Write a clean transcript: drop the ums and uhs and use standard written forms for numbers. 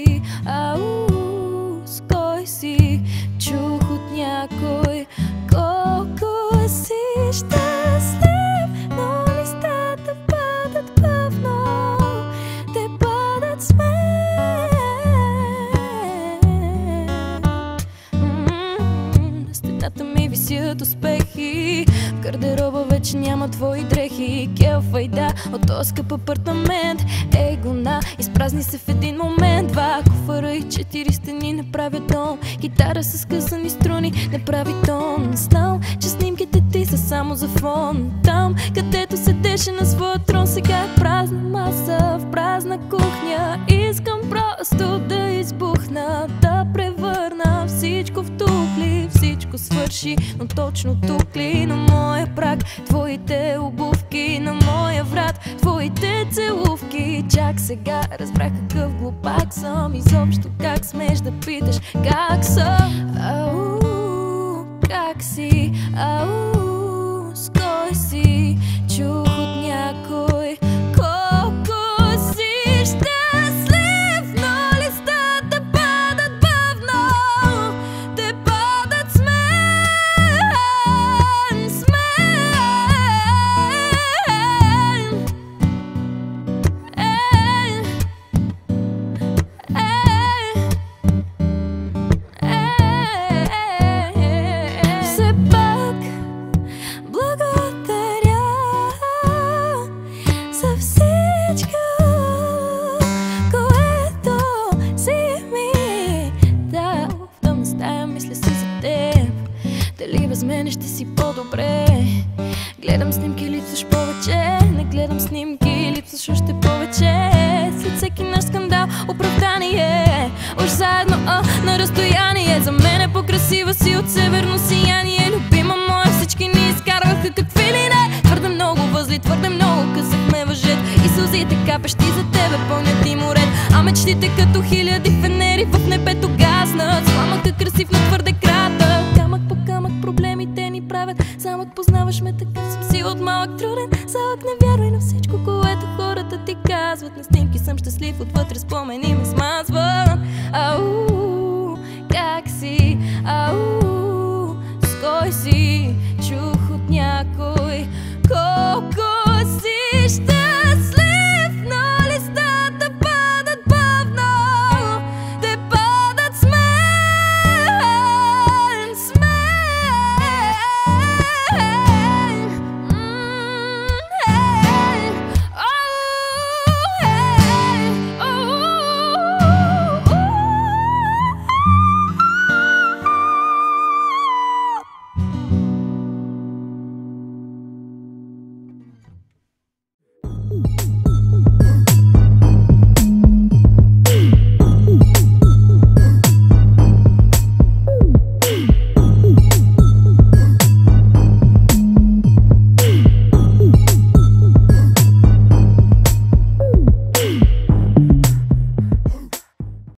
си, с кой си? Чух от някой колко си щастлив, но листата падат бавно, те падат с мен. На стената ми висят успехи, в гардероба вече няма твои дрехи. Келфайда от този скъп апартамент, егона изпразни се в един момент. 2 куфара и 4 стени не правят дом, гитара с късани струни не прави тон. Знам, че снимките ти са само за фон. Там, където седеше на своя трон, сега е празна маса в празна кухня. Искам просто да избухна, да превърна всичко в тухли. Всичко свърши, но точно тук ли? На моя праг твоите обувки, на моя врат твоите целувки. Чак сега разбрах какъв глупак съм. Изобщо как смееш да питаш как съм? Как си? С кой си? Чух от някой колко си щастлив, но листата падат бавно, те падат с мен, с мен. Все пак благодаря за всичко, което си ми дал. В тъмна стая мисля си за теб, дали без мен ще си по-добре. Гледам снимки, липсваш повече, не гледам снимки, липсваш още повече. След всеки наш скандал оправдание, уж заедно на разстояние. За мен е по-красива си от северно сияние. Любима моя, всички ни изкарваха какви ли не. Твърде много възли, твърде много късахме въжет, и сълзите капещи за тебе пълнят и морет. А мечтите като хиляди фенери в небето гаснат. Сламъка красив, но твърде кратък. Камък по камък проблемите ни правят замък. Познаваш ме, такъв съм си от малък труден залък. Не вярвай на всичко, което хората ти казват. На снимки съм щастлив, отвътре спомени ме